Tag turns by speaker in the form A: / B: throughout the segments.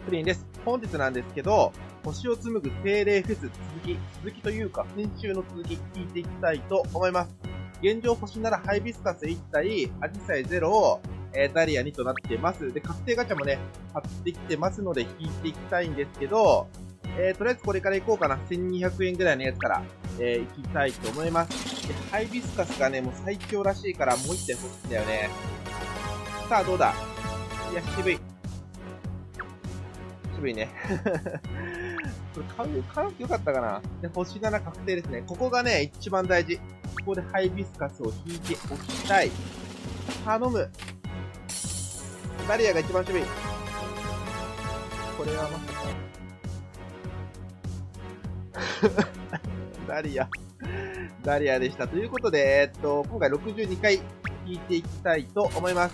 A: プリンです。本日なんですけど、星を紡ぐ精霊フェス続きというか、先週の続き聞いていきたいと思います。現状星ならハイビスカス1体、アジサイ0を、ダリア2となってます。で、確定ガチャもね、買ってきてますので引いていきたいんですけど、とりあえずこれから行こうかな。1200円ぐらいのやつから、行きたいと思います。で、ハイビスカスがね、もう最強らしいからもう1点欲しいんだよね。さあ、どうだ。いや、渋い。渋いね。これ買うとよかったかな。で、星7確定ですね。ここがね、一番大事。ここでハイビスカスを引いておきたい。頼む。ダリアが一番渋い。これはまさか。ダリアでした。ということで、今回62回引いていきたいと思います。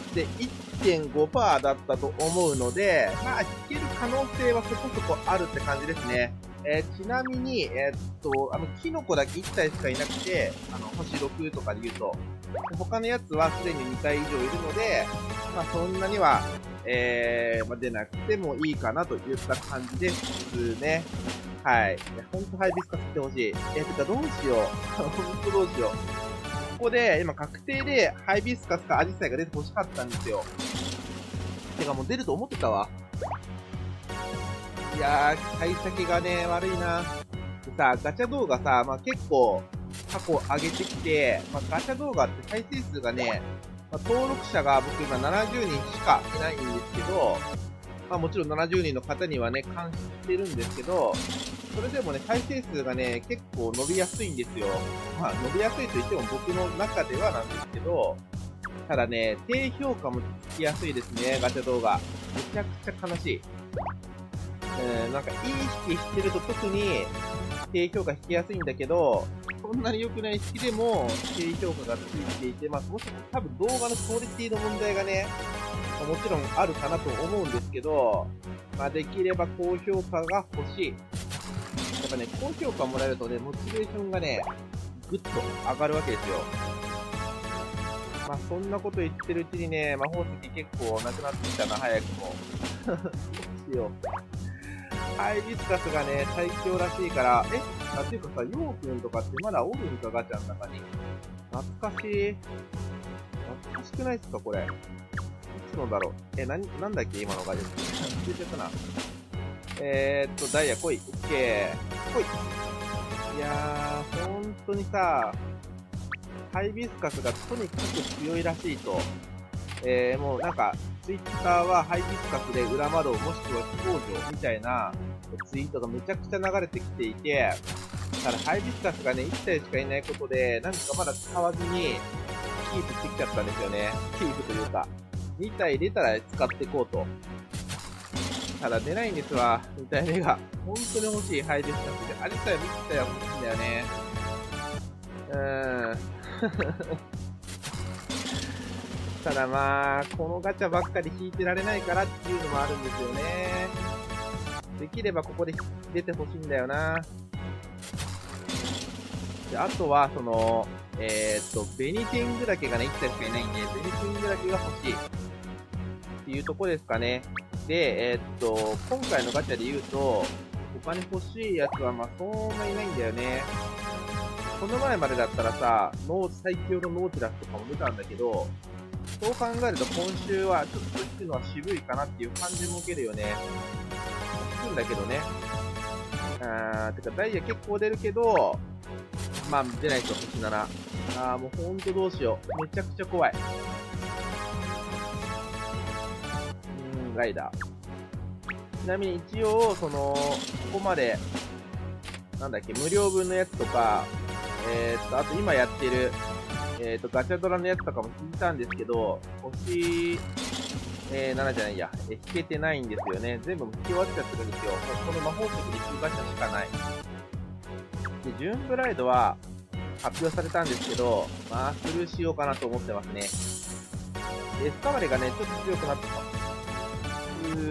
A: で、1.5% だったと思うので、まあ、引ける可能性はそこそこあるって感じですね。ちなみに、キノコだけ1体しかいなくて、星6とかで言うと、他のやつはすでに2体以上いるので、まあ、そんなには、出なくてもいいかなといった感じですね。はい。ほんとハイビスカス来てほしい。てかどうしよう。ほんとどうしよう。ここで、今確定でハイビスカスかアジサイが出てほしかったんですよ。てかもう出ると思ってたわ。いやー、幸先がね、悪いな。でさ、ガチャ動画さ、まあ結構、過去上げてきて、まあガチャ動画って再生数がね、まあ、登録者が僕今70人しかいないんですけど、まあもちろん70人の方にはね、監視してるんですけど、それでもね、再生数がね、結構伸びやすいんですよ。まあ伸びやすいと言っても僕の中ではなんですけど、ただね、低評価もつきやすいですね、ガチャ動画。めちゃくちゃ悲しい。なんかいい引きしてると特に低評価引きやすいんだけど、そんなに良くない引きでも低評価がついていて、まあもし多分動画のクオリティの問題がね、もちろんあるかなと思うんですけど、まあできれば高評価が欲しい。やっぱね、高評価もらえるとね、モチベーションがね、ぐっと上がるわけですよ。まあそんなこと言ってるうちにね、魔法石結構なくなってきたな、早くも。どうしよう。ハイビスカスがね、最強らしいから、っていうかさ、ヨーくんとかってまだおるんか、ガチャの中に。懐かしい。懐かしくないっすか、これ。いつのだろう。なんだっけ、今のガチャ。忘れちゃったな。ダイヤ来い。オッケー。来い。いやー、ほんとにさ、ハイビスカスがとにかく強いらしいと。もうなんか、ツイッターはハイビスカスで裏窓もしくは飛行場みたいなツイートがめちゃくちゃ流れてきていて、ただハイビスカスがね、1体しかいないことで、なんかまだ使わずにキープしてきちゃったんですよね。キープというか、2体出たら使っていこうと。ただ出ないんですわ、2体目が。本当に欲しいハイビスカスで。あれさえ見てたら欲しいんだよね。ただまあ、このガチャばっかり引いてられないからっていうのもあるんですよね。できればここで出てほしいんだよな。で、あとは、ベニテングだけがね、1体しかいないんで、ベニテングだけが欲しい。っていうとこですかね。で、今回のガチャで言うと、お金欲しいやつはまあ、そんないないんだよね。この前までだったらさ、最強のノーティラスとかも出たんだけど、そう考えると今週はちょっと引くのは渋いかなっていう感じも受けるよね。引くんだけどね。てかダイヤ結構出るけど、まあ出ないと星7。もうほんとどうしよう。めちゃくちゃ怖い。ライダー。ちなみに一応、ここまで、なんだっけ、無料分のやつとか、あと今やってる、ガチャドラのやつとかも聞いたんですけど、星、7じゃないや、引けてないんですよね。全部引き終わっちゃってるんですよ。もうこの魔法石で引くガチャしかない。で、ジューンブライドは発表されたんですけど、まあ、スルーしようかなと思ってますね。で、スカマレがね、ちょっと強くなってます。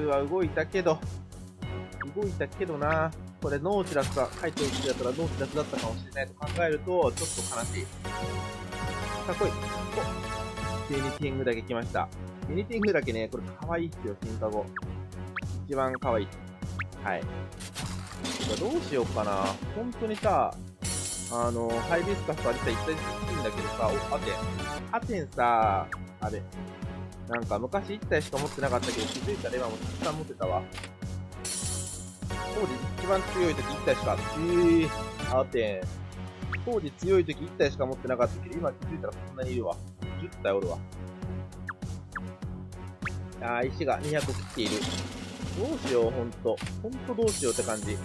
A: は動いたけどな。これノーチラスが書いておくやったらノーチラスだったかもしれないと考えると、ちょっと悲しい。かっこいい。ベニティングだけ来ました。ベニティングだけね、これ可愛いっすよ、進化後。 一番可愛い。はい。どうしようかな。本当にさ、ハイビスカスとアリサ一体欲しいんだけどさ、アテンさ、あれ。なんか昔1体しか持ってなかったけど、気づいたら今もたくさん持ってたわ。当時一番強い時1体しか、アテン。当時強い時1体しか持ってなかったけど、今気づいたらこんなにいるわ。10体おるわ。石が200切っている。どうしよう、ほんとどうしようって感じ。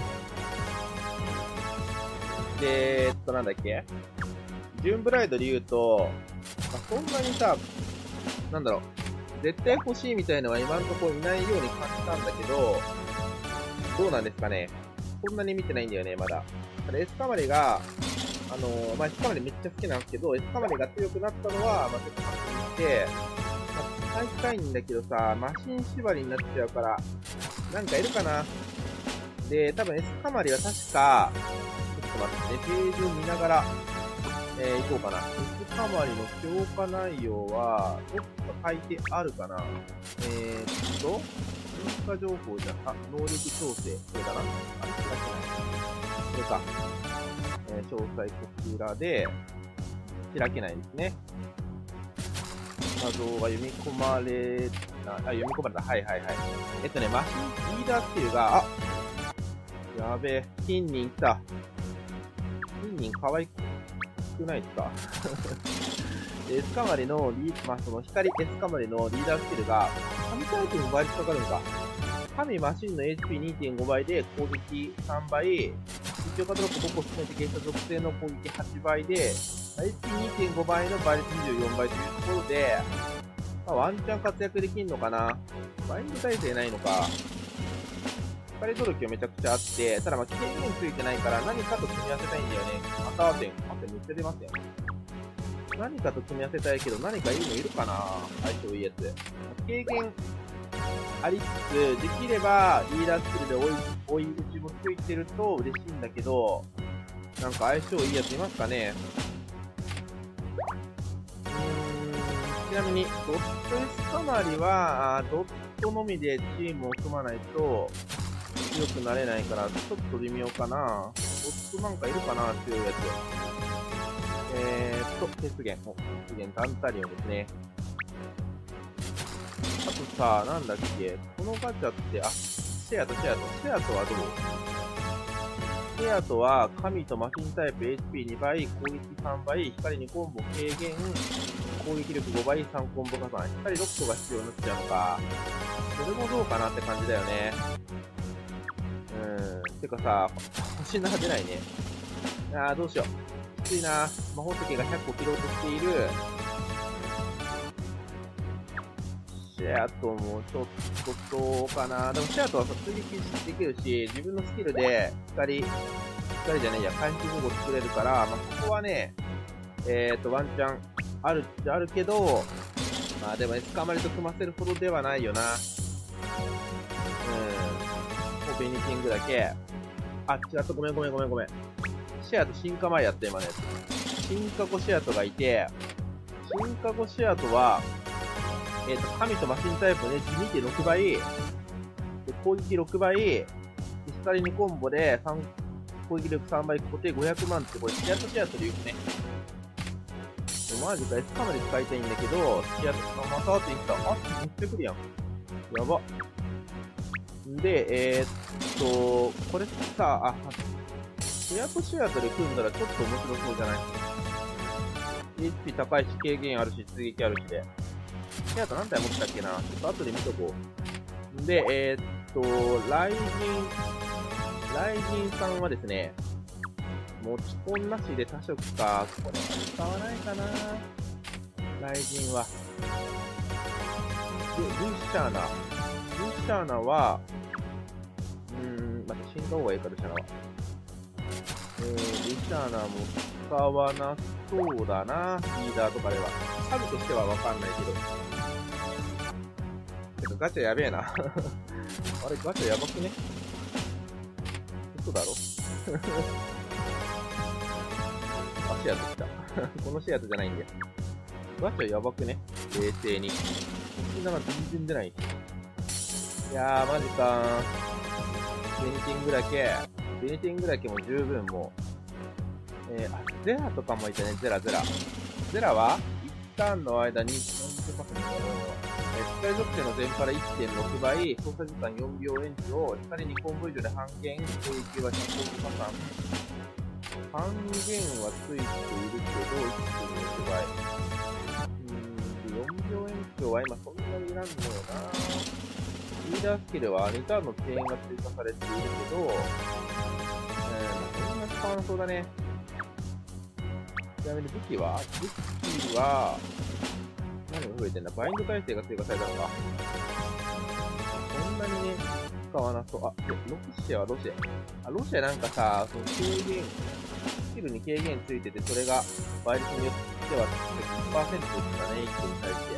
A: で、なんだっけジューンブライドで言うと、そんなにさ、なんだろう、絶対欲しいみたいのは今んとこいないように感じたんだけど、どうなんですかね。そんなに見てないんだよね、まだ。ただエスカマリが、エスカマリめっちゃ好きなんですけど、エスカマリが強くなったのは、ちょっと確認して、使いたいんだけどさ、マシン縛りになっちゃうから、なんかいるかな。で、多分エスカマリは確か、ちょっと待ってね、ページを見ながら、行こうかな。エスカマリの強化内容は、どっか書いてあるかな。進化情報じゃ、能力調整。これかなあれ、これか。詳細こちらで、開けないですね。画像が読み込まれた、読み込まれた。はいはいはい。マシン、リーダースキルが、やべえ、金人来た。金人可愛くないですかエスカマリのその光エスカマリのリーダースキルが、神タイプの倍率かかるのか。神マシンの HP2.5 倍で攻撃3倍、実用化ドロップ5個含めて傾斜属性の攻撃8倍で、HP2.5 倍の倍率24倍というところで、ワンチャン活躍できんのかな。バインド耐性ないのか。光ドロキはめちゃくちゃあって、ただ軽減ついてないから何かと組み合わせたいんだよね。アテンめっちゃ出ますよ。何かと組み合わせたいけど、何かいいのいるかな。相性いいやつ。軽減ありつつ、できればリーダースキルで追い打ちもついてると嬉しいんだけど、なんか相性いいやついますかね。ちなみに、ドットエスカマリは、ドットのみでチームを組まないと強くなれないから、ちょっと微妙かな。ドットなんかいるかな、強いやつ。鉄源。ダンタリオンですね。あとさ、なんだっけ、このガチャって、シェアトはどう？シェアトは、神とマシンタイプ HP2 倍、攻撃3倍、光2コンボ軽減、攻撃力5倍、3コンボ加算。光6個が必要になっちゃうのか。それもどうかなって感じだよね。てかさ、星7出ないね。どうしよう。きついな。魔法石が100個切ろうとしている。シェアトもちょっとどうかな。でもシェアトは追撃できるし、自分のスキルで光じゃないや、回復保護作れるから、ここはね、ワンチャンあるっちゃあるけど、でもエスカマリと組ませるほどではないよな。もうベニティングだけ。違った、ごめん。シェアト進化前やった今のやつ。進化後シェアトがいて、進化後シェアトは、神とマシンタイプで 2.6 倍、で攻撃6倍、光2コンボで攻撃力3倍、固定500万って、これシェアトで言うね。マジか、エスカマリ使いたいんだけど、シェアト、またって言った。めっちゃ来るやん。やば。で、これさ、シェアトで組んだらちょっと面白そうじゃない？ HP 高いし、軽減あるし、追撃あるしで。シェアト何体持ってたっけな？ちょっと後で見とこう。で、雷神さんはですね、持ち込んなしで多色か。これは使わないかな。雷神は。で、ルシャーナは、死んだ方がいいか、ルシャーナは。ルシャーナも使わなそうだな、リーダーとかでは。サブとしてはわかんないけど。てかガチャやべえな。あれ、ガチャやばくね？嘘だろ？シェアト来た。このシェアトじゃないんだよ。ガチャやばくね？冷静に。17全然出ない。 いやー、マジかー。ベニティングだけ。ベニティングだけも十分もう。ゼラとかもいたね、ゼラ。ゼラは一ターンの間に、光属性の全から 1.6 倍、操作時間4秒延長、光2コンボ以上で半減、攻撃は100コンボ加算。半減はついているけど、1.6倍。4秒延長は今そんなにいらんのよな。リーダースキルは2ターンの遅延が追加されているけど、そんな使わなそうだね。ちなみに武器は何が増えてんだ？バインド耐性が追加されたのか。そんなにね、使わなそう。あ、ロシアはロシア。ロシアなんかさ、その軽減、スキルに軽減ついてて、それが倍率によっては 100% ですかね、一気に対して。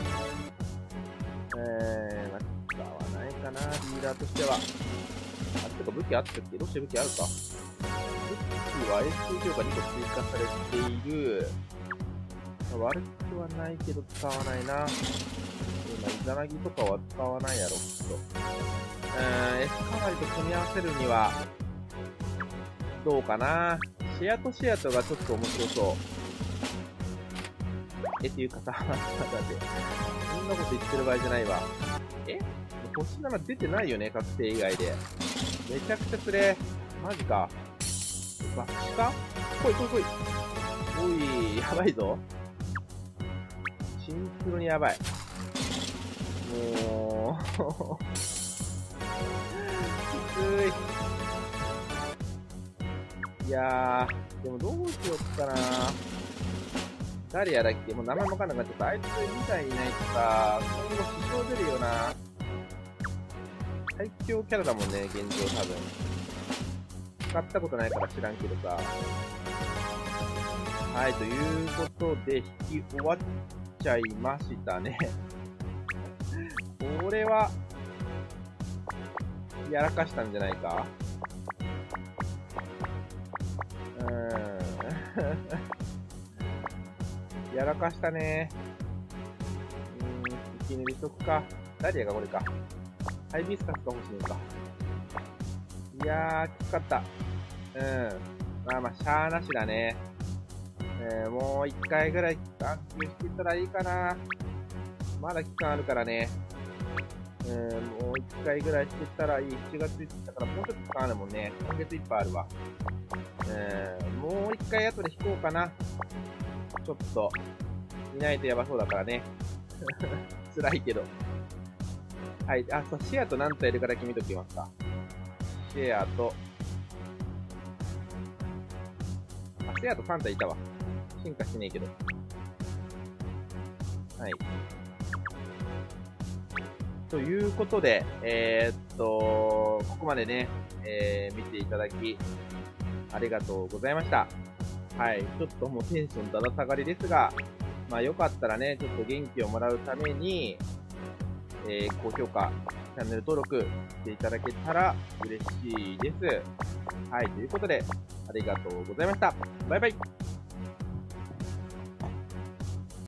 A: 使わないかな、リーダーとしては。てか武器あったっけ？ロシア武器あるか？武器は SP 強化2個追加されている。悪くはないけど使わないな。今、イザナギとかは使わないやろ、きっと。エスカバリと組み合わせるには、どうかな。シェアとシェアとがちょっと面白そう。っていうかさ、だって、そんなこと言ってる場合じゃないわ。星7出てないよね、確定以外で。めちゃくちゃつれ。マジか。爆死か？来い。おい、やばいぞ。シンプルにやばい。もう、きつい。いやー、でもどうしよっかな。誰やだっけ？もう名前もわかんなくなっちゃった。あいつみたいにいないとさ、今後支障出るよな。最強キャラだもんね、現状多分。使ったことないから知らんけどさ。はい、ということで、引き終わっちゃいましたね。これは、やらかしたんじゃないか？やらかしたね。引き抜いとくか。ダリアがこれか。ハイビスカスが欲しいのか。いやー、きつかった。まあ、しゃーなしだね。もう一回ぐらい安心してたらいいかな。まだ期間あるからね。もう一回ぐらいしてたらいい。7月1日だからもうちょっと期間あるもんね。今月いっぱいあるわ。もう一回後で引こうかな。ちょっと、いないとやばそうだからね。辛いけど。はい。そう、シェアと何体いるから決めときますか。シェアと、シェアと3体いたわ。進化してねえけど。はい。ということで、ここまでね、見ていただき、ありがとうございました。はい。ちょっともうテンションだだ下がりですが、まあよかったらね、ちょっと元気をもらうために、高評価、チャンネル登録していただけたら嬉しいです。はい。ということで、ありがとうございました。バイバイ。